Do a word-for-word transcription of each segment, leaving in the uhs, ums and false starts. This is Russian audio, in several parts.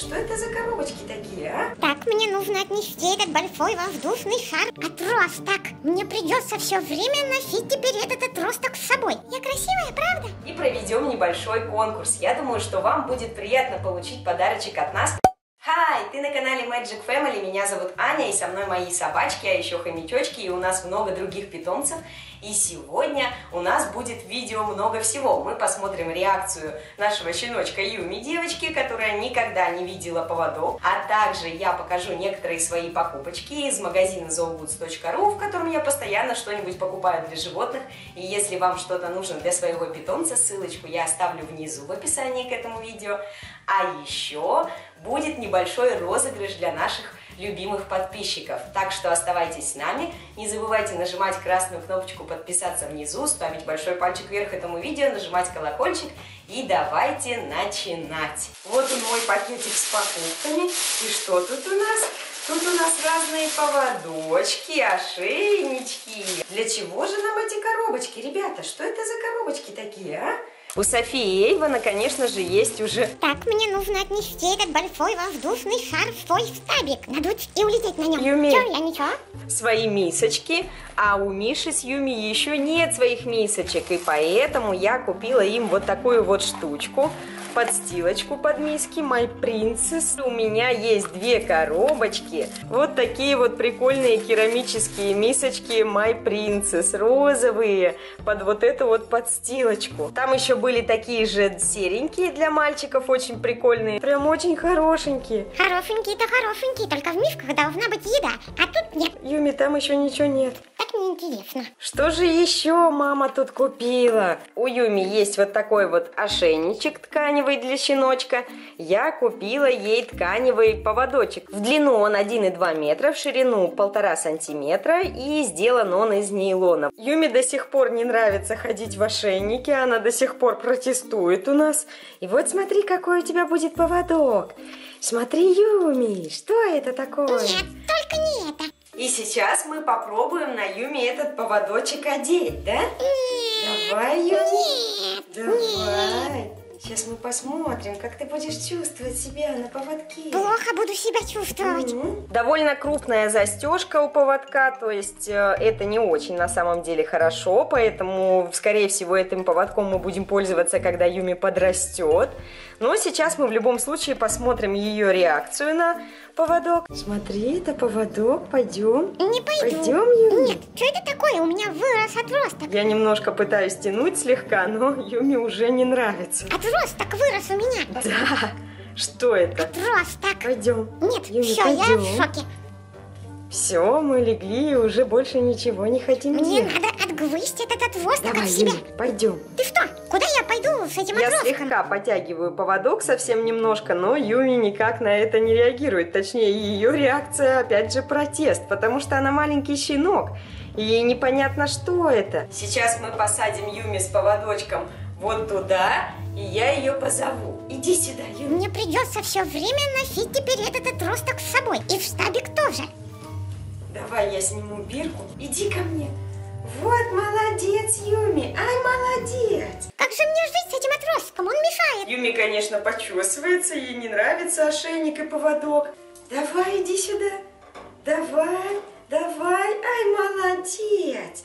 Что это за коробочки такие, а? Так, мне нужно отнести этот большой воздушный шар отросток. Мне придется все время носить теперь этот отросток с собой. Я красивая, правда? И проведем небольшой конкурс. Я думаю, что вам будет приятно получить подарочек от нас. Хай, ты на канале Magic Family, меня зовут Аня, и со мной мои собачки, а еще хомячочки, и у нас много других питомцев. И сегодня у нас будет видео много всего. Мы посмотрим реакцию нашего щеночка Юми, девочки, которая никогда не видела поводок. А также я покажу некоторые свои покупочки из магазина зоогудс точка ру, в котором я постоянно что-нибудь покупаю для животных. И если вам что-то нужно для своего питомца, ссылочку я оставлю внизу в описании к этому видео. А еще будет небольшой розыгрыш для наших любимых подписчиков. Так что оставайтесь с нами. Не забывайте нажимать красную кнопочку подписаться внизу, ставить большой пальчик вверх этому видео, нажимать колокольчик. И давайте начинать. Вот он мой пакетик с покупками. И что тут у нас? Тут у нас разные поводочки, ошейнички. Для чего же нам эти коробочки, ребята? Что это за коробочки такие, а? У Софии и Эйвона, конечно же, есть уже... Так, мне нужно отнести этот большой воздушный шар в свой стабик. Надуть и улететь на нем. Юми, Чё, я ничего? Свои мисочки, а у Миши с Юми еще нет своих мисочек. И поэтому я купила им вот такую вот штучку. Подстилочку под миски My Princess. У меня есть две коробочки. Вот такие вот прикольные керамические мисочки My Princess. Розовые. Под вот эту вот подстилочку. Там еще были такие же серенькие для мальчиков. Очень прикольные. Прям очень хорошенькие. Хорошенькие-то хорошенькие. Только в мисках должна быть еда. А тут нет. Юми, там еще ничего нет. Так неинтересно. Что же еще мама тут купила? У Юми есть вот такой вот ошейничек тканевый для щеночка. Я купила ей тканевый поводочек. В длину он один и два метра, в ширину полтора сантиметра, и сделан он из нейлона. Юми до сих пор не нравится ходить в ошейнике, она до сих пор протестует у нас. И вот смотри, какой у тебя будет поводок. Смотри, Юми, что это такое? Нет, только не это. И сейчас мы попробуем на Юми этот поводочек одеть, да? Нет. Давай, Юми. Нет. Давай. Нет. Сейчас мы посмотрим, как ты будешь чувствовать себя на поводке. Плохо буду себя чувствовать. Mm-hmm. Довольно крупная застежка у поводка, то есть э, это не очень на самом деле хорошо, поэтому, скорее всего, этим поводком мы будем пользоваться, когда Юми подрастет. Но сейчас мы в любом случае посмотрим ее реакцию на поводок. Смотри, это поводок, пойдем. Не пойду. Пойдем, Юми? Нет, что это такое? У меня вырос отросток. Я немножко пытаюсь тянуть слегка, но Юми уже не нравится. Отросток вырос у меня. Да, что это? Отросток. Пойдем. Нет, Юми, все, пойдем. я в шоке. Все, мы легли и уже больше ничего не хотим Мне делать. надо отгрызть этот отросток Давай, от себя. Юми, пойдем. Ты что? Куда я пойду с этим Я отростком? слегка подтягиваю поводок совсем немножко, но Юми никак на это не реагирует. Точнее, ее реакция опять же протест, потому что она маленький щенок. И ей непонятно, что это. Сейчас мы посадим Юми с поводочком вот туда, и я ее позову. Иди сюда, Юми. Мне придется все время носить теперь этот отросток с собой. И в стабик тоже. Давай я сниму бирку. Иди ко мне. Вот, молодец, Юми. Ай, молодец. Как же мне жить с этим отростком? Он мешает. Юми, конечно, почесывается. Ей не нравится ошейник и поводок. Давай, иди сюда. Давай, давай. Ай, молодец.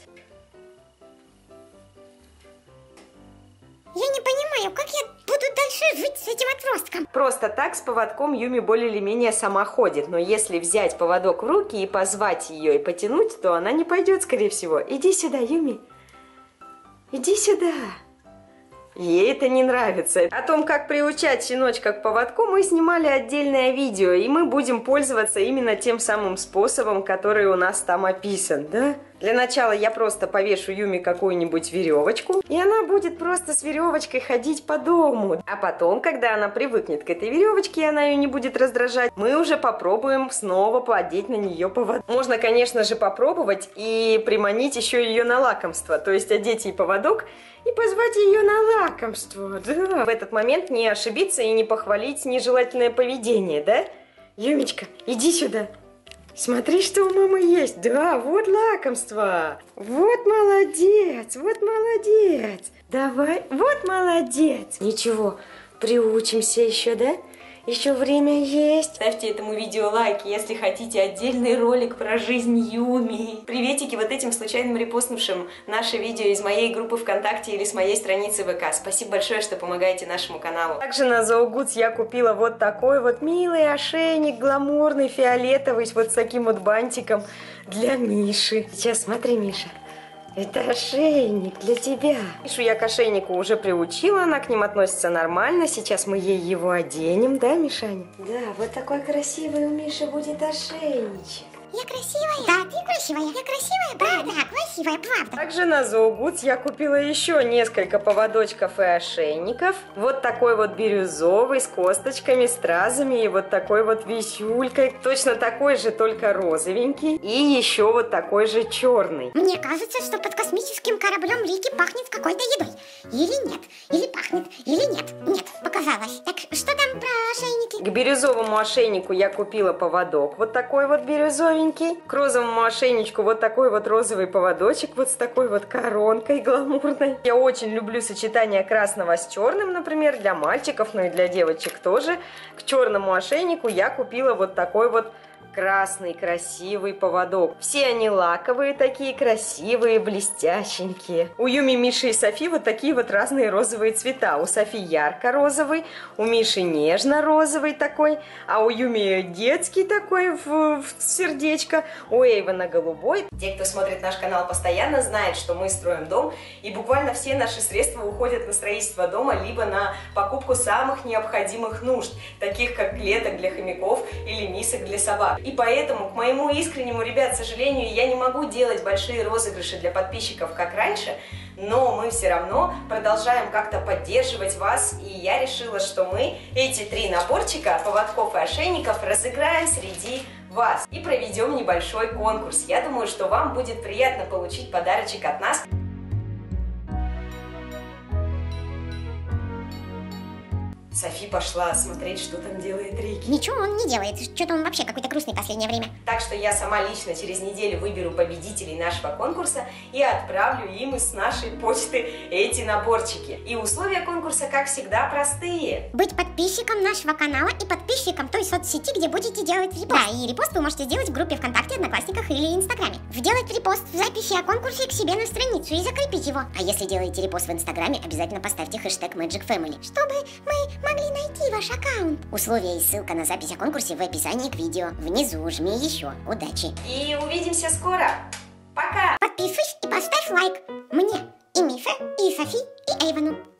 Я не понимаю, как я буду дальше жить с этим отростком? Просто так с поводком Юми более или менее сама ходит. Но если взять поводок в руки и позвать ее и потянуть, то она не пойдет, скорее всего. Иди сюда, Юми. Иди сюда. Ей это не нравится. О том, как приучать щеночка к поводку, мы снимали отдельное видео. И мы будем пользоваться именно тем самым способом, который у нас там описан, да? Для начала я просто повешу Юми какую-нибудь веревочку, и она будет просто с веревочкой ходить по дому. А потом, когда она привыкнет к этой веревочке, и она ее не будет раздражать, мы уже попробуем снова подеть на нее поводок. Можно, конечно же, попробовать и приманить еще ее на лакомство, то есть одеть ей поводок и позвать ее на лакомство. Да. В этот момент не ошибиться и не похвалить нежелательное поведение, да? Юмичка, иди сюда. Смотри, что у мамы есть. Да, вот лакомство. Вот молодец, вот молодец. Давай, вот молодец. Ничего, приучимся еще, да? Еще время есть. Ставьте этому видео лайк, если хотите отдельный ролик про жизнь Юми. Приветики вот этим случайным репостнувшим наше видео из моей группы ВКонтакте или с моей страницы ВК. Спасибо большое, что помогаете нашему каналу. Также на Зоогудс я купила вот такой вот милый ошейник, гламурный, фиолетовый, вот с таким вот бантиком для Миши. Сейчас смотри, Миша. Это ошейник для тебя. Мишу я к ошейнику уже приучила, она к ним относится нормально. Сейчас мы ей его оденем, да, Мишаня? Да, вот такой красивый у Миши будет ошейничек. Я красивая? Да, ты красивая. Я красивая, правда? Да, красивая, правда. Также на Зоогудс я купила еще несколько поводочков и ошейников. Вот такой вот бирюзовый с косточками, стразами и вот такой вот висюлькой. Точно такой же, только розовенький. И еще вот такой же черный. Мне кажется, что под космическим кораблем Рики пахнет какой-то едой. Или нет? Или пахнет? Или нет? Нет, показалось. Так, что там про ошейники? К бирюзовому ошейнику я купила поводок. Вот такой вот бирюзовый. К розовому ошейничку вот такой вот розовый поводочек, вот с такой вот коронкой гламурной. Я очень люблю сочетание красного с черным, например, для мальчиков, но и для девочек тоже. К черному ошейнику я купила вот такой вот красный красивый поводок. Все они лаковые такие, красивые, блестященькие. У Юми, Миши и Софи вот такие вот разные розовые цвета. У Софи ярко-розовый, у Миши нежно-розовый такой, а у Юми детский такой в, в сердечко, у Эйвена голубой. Те, кто смотрит наш канал постоянно, знают, что мы строим дом, и буквально все наши средства уходят на строительство дома, либо на покупку самых необходимых нужд, таких как клеток для хомяков или мисок для собак. И поэтому, к моему искреннему, ребят, сожалению, я не могу делать большие розыгрыши для подписчиков, как раньше, но мы все равно продолжаем как-то поддерживать вас, и я решила, что мы эти три наборчика поводков и ошейников разыграем среди вас и проведем небольшой конкурс. Я думаю, что вам будет приятно получить подарочек от нас. Софи пошла смотреть, что там делает Рики. Ничего он не делает, что-то он вообще какой-то грустный в последнее время. Так что я сама лично через неделю выберу победителей нашего конкурса и отправлю им из нашей почты эти наборчики. И условия конкурса, как всегда, простые. Быть подписчиком нашего канала и подписчиком той соцсети, где будете делать репост. Да, и репост вы можете сделать в группе ВКонтакте, Одноклассниках или Инстаграме. Вделать репост в записи о конкурсе к себе на страницу и закрепить его. А если делаете репост в Инстаграме, обязательно поставьте хэштег Magic Family, чтобы мы могли найти ваш аккаунт. Условия и ссылка на запись о конкурсе в описании к видео. Внизу жми еще. Удачи! И увидимся скоро! Пока! Подписывайся и поставь лайк мне, и Мише, и Софи, и Эйвену.